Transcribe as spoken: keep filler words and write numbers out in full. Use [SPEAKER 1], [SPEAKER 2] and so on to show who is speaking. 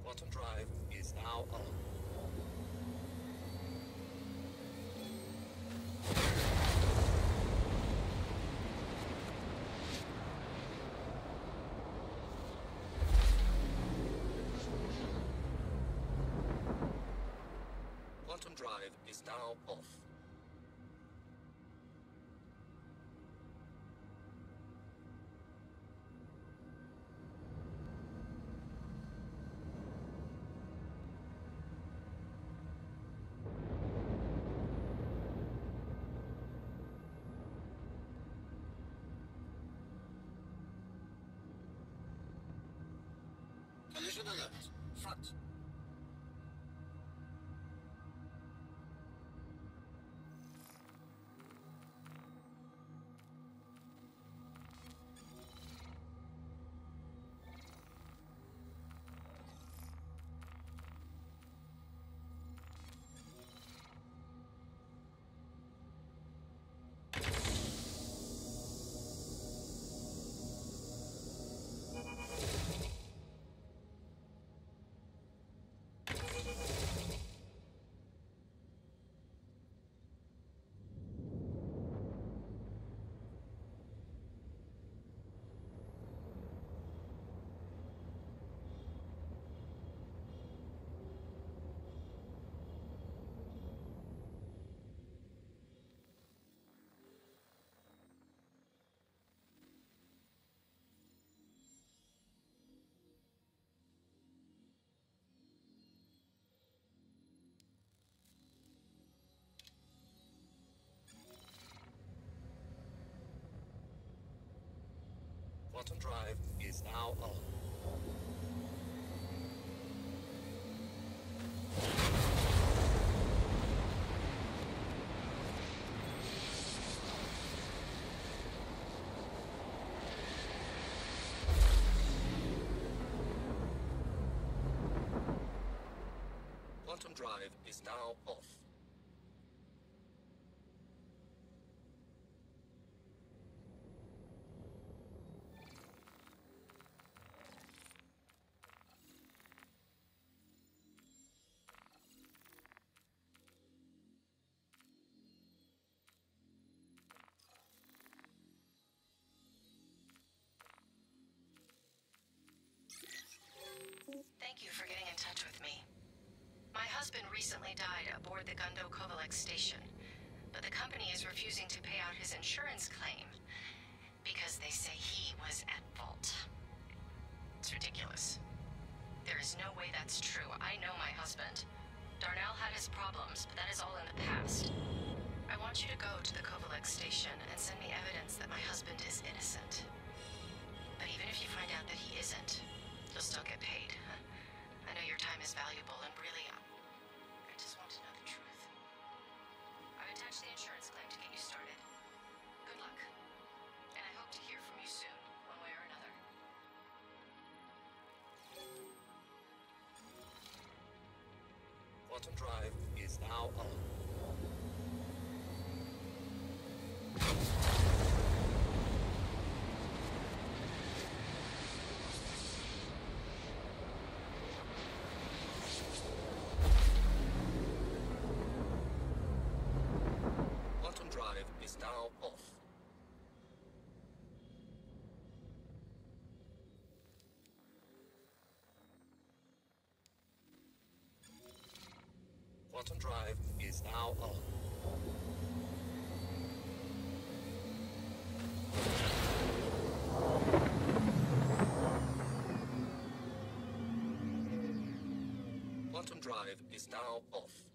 [SPEAKER 1] Quantum drive is now on. Quantum drive is now off. Collision alert. Front. Quantum drive is now on. Quantum drive is now off.
[SPEAKER 2] Thank you for getting in touch with me. My husband recently died aboard the Gundo Kovalek station, but the company is refusing to pay out his insurance claim because they say he was at fault. It's ridiculous. There is no way that's true. I know my husband. Darnell had his problems, but that is all in the past. I want you to go to the Kovalek station and send me evidence that my husband is innocent. But even if you find out that he isn't, you'll still get paid. I know your time is valuable, and really, I just want to know the truth. I've attached the insurance claim to get you started. Good luck. And I hope to hear from you soon, one way or another.
[SPEAKER 1] Quantum drive is now on. Quantum drive is now off. Quantum drive is now on. Quantum drive is now off.